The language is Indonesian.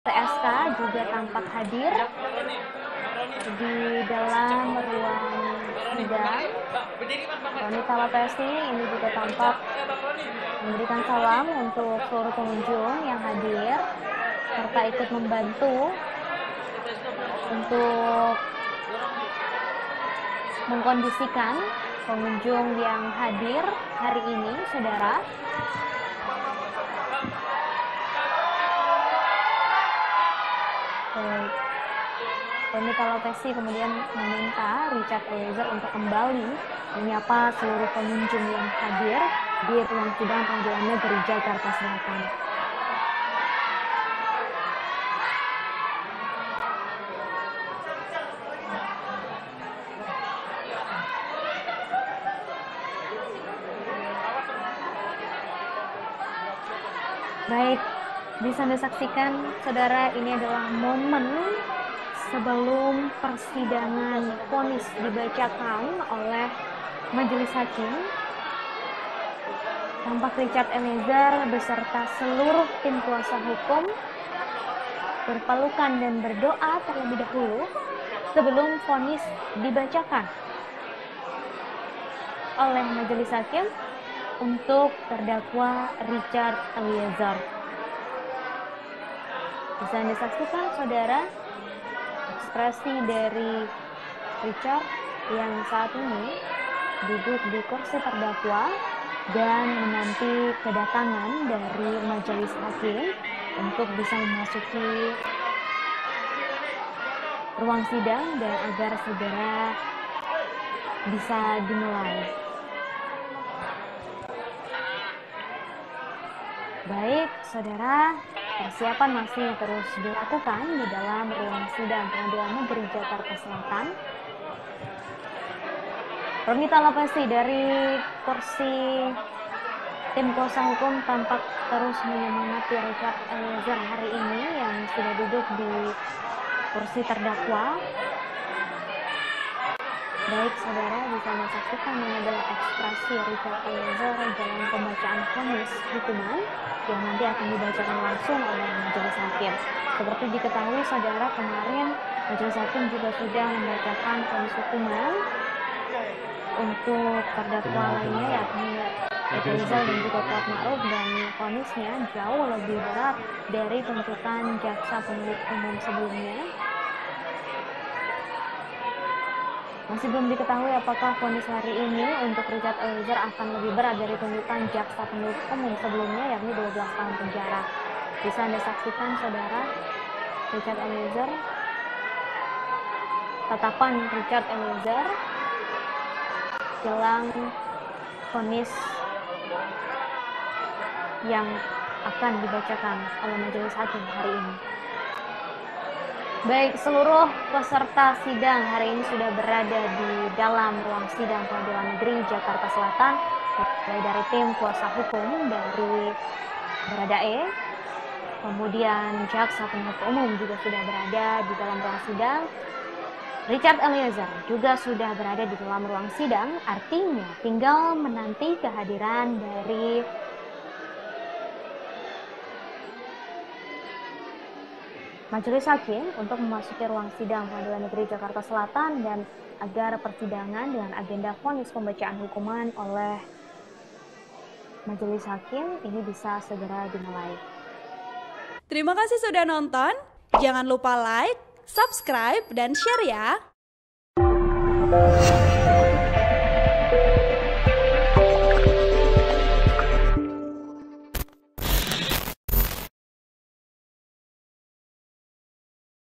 PSK juga tampak hadir di dalam ruang sidang. Roni Talapesi ini juga tampak memberikan salam untuk seluruh pengunjung yang hadir serta ikut membantu untuk mengkondisikan pengunjung yang hadir hari ini, saudara. Roni Talapesi kemudian meminta Richard Eliezer untuk kembali menyapa seluruh pengunjung yang hadir di ruang sidang Pengadilan Negeri Jakarta Selatan. Baik, bisa Anda saksikan, saudara, ini adalah momen sebelum persidangan vonis dibacakan oleh majelis hakim. Tampak Richard Eliezer beserta seluruh tim kuasa hukum berpelukan dan berdoa terlebih dahulu sebelum vonis dibacakan oleh majelis hakim untuk terdakwa Richard Eliezer. Bisa Anda saksikan, saudara, ekspresi dari Richard yang saat ini duduk di kursi terdakwa dan menanti kedatangan dari majelis hakim untuk bisa memasuki ruang sidang dan agar segera bisa dimulai. Baik, saudara, persiapan masih terus dilakukan di dalam ruang sidang Pengadilan Negeri Jakarta Selatan. Roni Talapesi dari kursi tim kuasa hukum tampak terus menyemangati Richard Eliezer hari ini yang sudah duduk di kursi terdakwa. Baik, saudara, bisa menyaksikan ini adalah ekspresi Richard Eliezer dalam pembacaan vonis hukuman yang nanti akan dibacakan langsung oleh majelis hakim. Seperti diketahui, saudara, kemarin majelis hakim juga sudah membacakan vonis hukuman untuk terdakwa lainnya, yakni Rizal dan juga Kuat Ma'ruf, dan vonisnya jauh lebih berat dari tuntutan jaksa penuntut umum sebelumnya. Masih belum diketahui apakah vonis hari ini untuk Richard Eliezer akan lebih berat dari tuntutan jaksa penuntut umum sebelumnya, yakni 12 tahun penjara. Bisa Anda saksikan, saudara, Richard Eliezer, tatapan Richard Eliezer jelang vonis yang akan dibacakan oleh majelis hakim hari ini. Baik, seluruh peserta sidang hari ini sudah berada di dalam ruang sidang Pengadilan Negeri Jakarta Selatan, mulai dari tim kuasa hukum dari Baradae, kemudian jaksa penuntut umum juga sudah berada di dalam ruang sidang. Richard Eliezer juga sudah berada di dalam ruang sidang, artinya tinggal menanti kehadiran dari majelis hakim untuk memasuki ruang sidang Pengadilan Negeri Jakarta Selatan dan agar persidangan dengan agenda vonis pembacaan hukuman oleh majelis hakim ini bisa segera dimulai. Terima kasih sudah nonton. Jangan lupa like, subscribe, dan share ya.